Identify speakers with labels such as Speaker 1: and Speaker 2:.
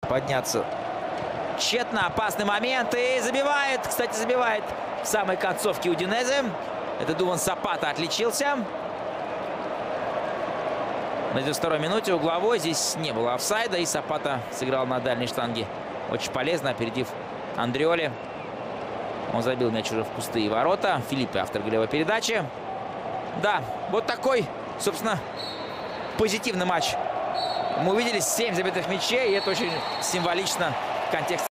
Speaker 1: Подняться тщетно, опасный момент, и забивает, кстати, забивает в самой концовке Удинезе. Это Дуван Сапата отличился. На 92-й минуте угловой, здесь не было офсайда, и Сапата сыграл на дальней штанге очень полезно, опередив Андреоли. Он забил мяч уже в пустые ворота. Филиппе, автор голевой передачи. Да, вот такой, собственно, позитивный матч. Мы увидели 7 забитых мячей, и это очень символично в контексте.